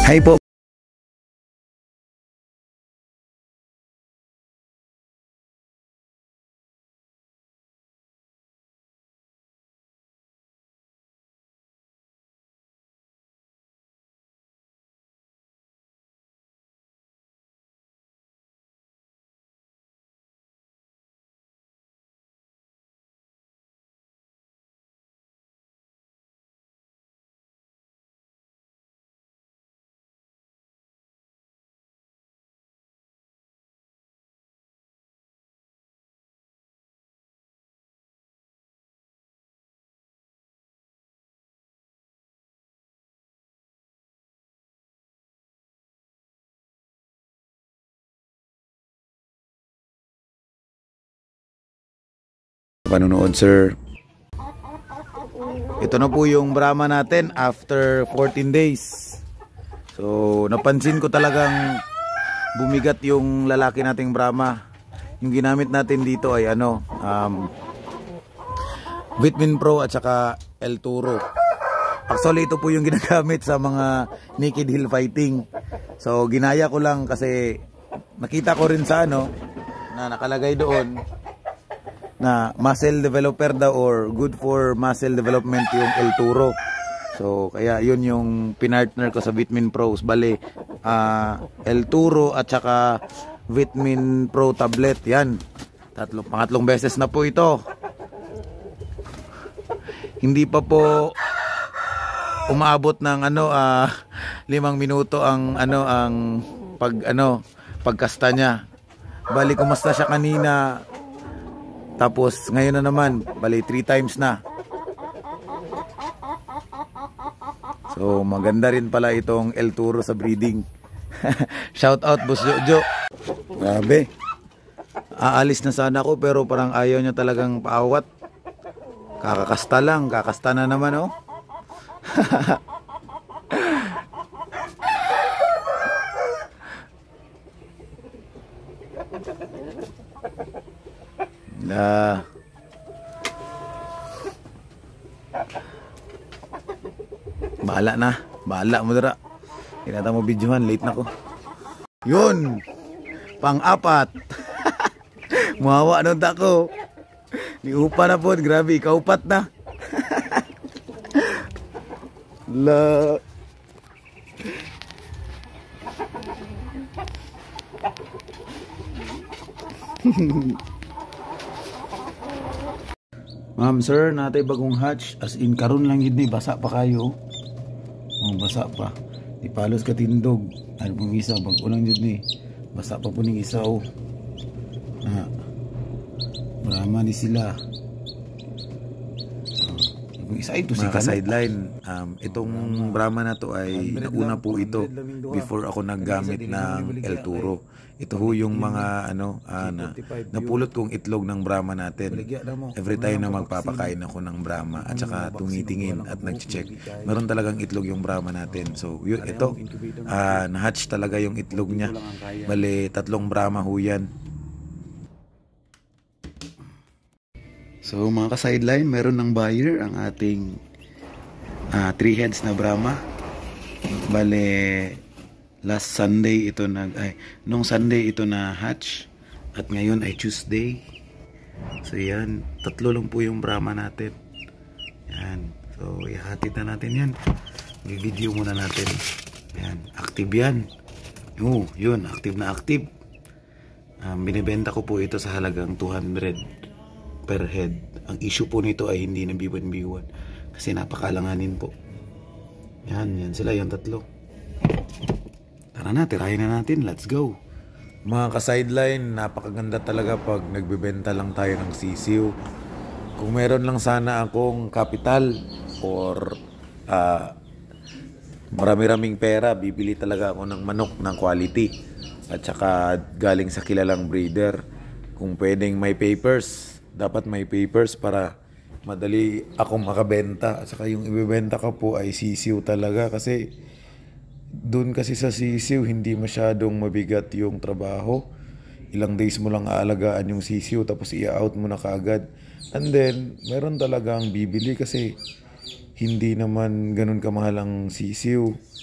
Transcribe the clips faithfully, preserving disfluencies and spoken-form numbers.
Hi po. Panunood, sir. Ito na po yung Brahma natin after fourteen days. So, napansin ko talagang bumigat yung lalaki nating Brahma. Yung ginamit natin dito ay ano, um, Vitamin Pro at saka El Toro. Actually, ito po yung ginagamit sa mga naked hill fighting. So, ginaya ko lang kasi nakita ko rin sa ano, na nakalagay doon na muscle developer daw or good for muscle development yung El Toro. So kaya yun yung pinartner ko sa Vitamin Pros. Bale, uh, El Toro at saka Vitamin Pro tablet. Yan. Tatlong, pangatlong beses na po ito. Hindi pa po umaabot ng ano uh, limang minuto ang ano ang pag ano pagkasta niya. Bali, kumusta siya kanina. Tapos ngayon na naman, bali three times na. So maganda rin pala itong El Toro sa breeding. Shout out Boss Jojo. Grabe. Aalis na sana ako pero parang ayaw niya talagang paawat. Kakakasta lang, kakasta na naman oh. Na bahala na, bahala mo dira. Kinata mo videohan, late na ko. Yun, pang-apat. Muhawa nun tako. Niupa na po, grabe, kaupat na. La. Ma'am, sir, natay bagong hatch. As in, karon lang yun ni, basa pa kayo. Oh, basa pa. Ipalos ka tindog. Ano pong isa, bago lang yun ni. Basa pa po ning isa, oh. Ah. Brahma ni sila. Oh. Isa ito si sideline. Um, itong Brahma na to ay nauna po ito before ako naggamit ng El Toro. Ito ho yung mga ano uh, na, napulot kong itlog ng Brahma natin. Every time na magpapakain ako ng Brahma at saka tumitingin at nag-check, meron talagang itlog yung Brahma natin. So yun, ito uh, na-hatch talaga yung itlog niya. Bale, tatlong Brahma ho yan. So mga ka-sideline, meron ng buyer ang ating uh, three heads na Brahma. Bale, last Sunday ito nag ay nung Sunday ito na hatch at ngayon ay Tuesday. So yan, tatlo lang po yung Brahma natin. Yan. So ihatid na natin yan. I-video muna natin. Yan, active yan. Oh, yun, active na active. Um, binibenta ko po ito sa halagang two hundred per head. Ang issue po nito ay hindi na B one B one kasi napakalanganin po. Yan, yan sila yung tatlo. Tara na, tirahin na natin. Let's go. Mga ka-sideline, napakaganda talaga pag nagbebenta lang tayo ng sisiw. Kung meron lang sana akong kapital or uh, marami-raming pera, bibili talaga ako ng manok ng quality. At saka galing sa kilalang breeder. Kung pwedeng may papers, dapat may papers para madali akong makabenta. At saka yung ibebenta ko po ay sisiw talaga kasi doon kasi sa sisiw, hindi masyadong mabigat yung trabaho. Ilang days mo lang aalagaan yung sisiw tapos i-out mo na kaagad. And then, meron talagang bibili kasi hindi naman ganun kamahal ang sisiw.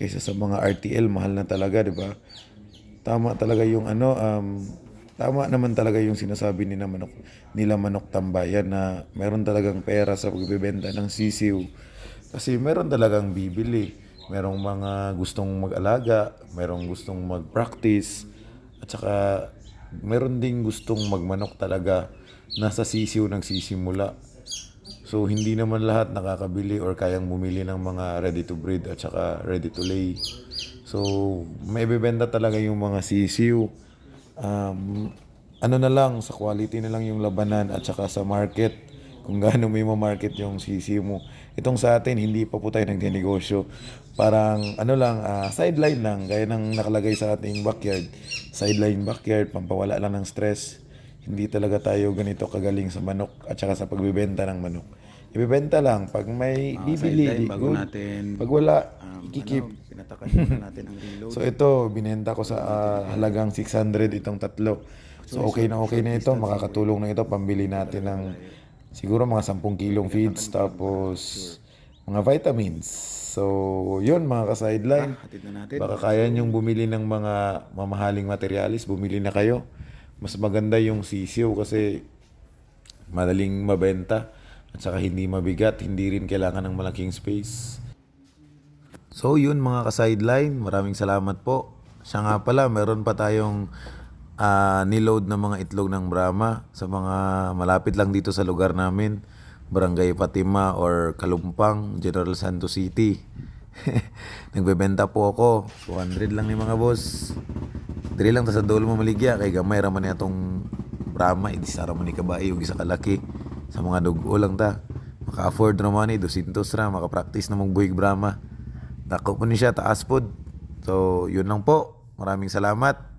kaysa sa mga R T L, mahal na talaga, di ba? Tama talaga yung ano, um, tama naman talaga yung sinasabi nila Manok, nila Manok Tambayan na meron talagang pera sa pagbebenta ng sisiw. Kasi meron talagang bibili. Merong mga gustong mag-alaga, merong gustong mag-practice, at saka meron ding gustong magmanok talaga na sa sisiw nagsisimula. So hindi naman lahat nakakabili or kayang bumili ng mga ready to breed at saka ready to lay. So may bebenta talaga yung mga sisiw. Um, ano na lang, sa quality na lang yung labanan at saka sa market. Kung gaano mo yung market yung sisiw mo. Itong sa atin, hindi pa po tayo nagdenegosyo. Parang ano lang, ah, sideline lang. Gaya ng nakalagay sa ating backyard. Sideline backyard, pampawala lang ng stress. Hindi talaga tayo ganito kagaling sa manok at saka sa pagbibenta ng manok. Ibibenta lang pag may Mga bibili, sideline, di bago good. natin, Pag wala, um, ikikip. ano, pinatakan muna natin ang reload. So ito, binenta ko sa ah, halagang six hundred itong tatlo. So okay na okay na ito, makakatulong na ito pambili natin ng siguro mga ten kilong feeds tapos mga vitamins. So yun mga ka-sideline. Hatid na natin. Baka kaya nyong bumili ng mga mamahaling materialis, bumili na kayo. Mas maganda yung sisiw kasi madaling mabenta at saka hindi mabigat, hindi rin kailangan ng malaking space. So yun mga ka-sideline, maraming salamat po. Siya nga pala, meron pa tayong ah, niload na mga itlog ng Brahma sa mga malapit lang dito sa lugar namin. Barangay Fatima or Kalumpang, General Santos City. Nagbebenta po ako. two hundred lang ni mga boss. Dili lang ta sa dolo mo maligya kay gamay ra man atong Brahma, idi sa ra man ni kabayo ug isa kalaki. Sa mga dugo lang ta. Maka-afford ra man ni two hundred ra, maka-practice na mong buhig Brahma. Dako po ni siya taas pod. So, yun lang po. Maraming salamat.